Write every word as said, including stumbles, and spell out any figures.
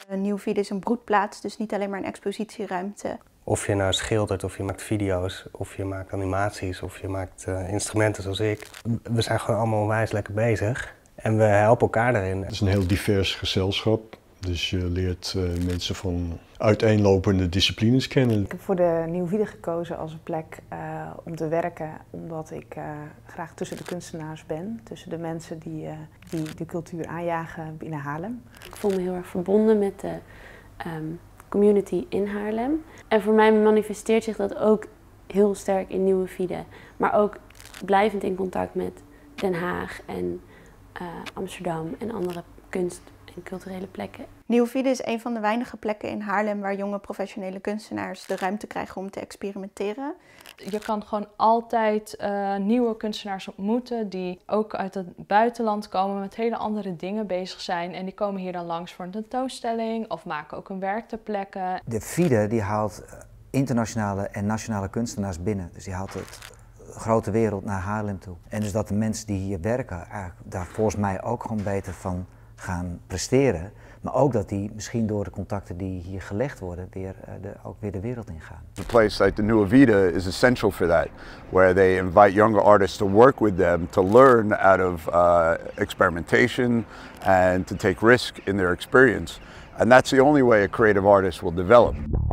Nieuwe Vida is een broedplaats, dus niet alleen maar een expositieruimte. Of je nou schildert, of je maakt video's, of je maakt animaties, of je maakt uh, instrumenten zoals ik. We zijn gewoon allemaal onwijs lekker bezig en we helpen elkaar daarin. Het is een heel divers gezelschap, dus je leert uh, mensen van uiteenlopende disciplines kennen. Ik heb voor de Nieuwe Vida gekozen als een plek uh, om te werken, omdat ik uh, graag tussen de kunstenaars ben. Tussen de mensen die, uh, die de cultuur aanjagen binnen Haarlem. Ik voel me heel erg verbonden met de um, community in Haarlem. En voor mij manifesteert zich dat ook heel sterk in Nieuwe Vida. Maar ook blijvend in contact met Den Haag en uh, Amsterdam en andere kunst- en culturele plekken. Nieuwe Vida is een van de weinige plekken in Haarlem waar jonge professionele kunstenaars de ruimte krijgen om te experimenteren. Je kan gewoon altijd uh, nieuwe kunstenaars ontmoeten die ook uit het buitenland komen, met hele andere dingen bezig zijn. En die komen hier dan langs voor een tentoonstelling of maken ook een werk ter plekke. De Vida die haalt internationale en nationale kunstenaars binnen. Dus die haalt het grote wereld naar Haarlem toe. En dus dat de mensen die hier werken eigenlijk daar volgens mij ook gewoon beter van gaan presteren. Maar ook dat die misschien door de contacten die hier gelegd worden weer, uh, de, ook weer de wereld ingaan. A place like the Nieuwe Vida is essential for that, where they invite younger artists to work with them to learn out of uh, experimentation and to take risk in their experience. And that's the only way a creative artist will develop.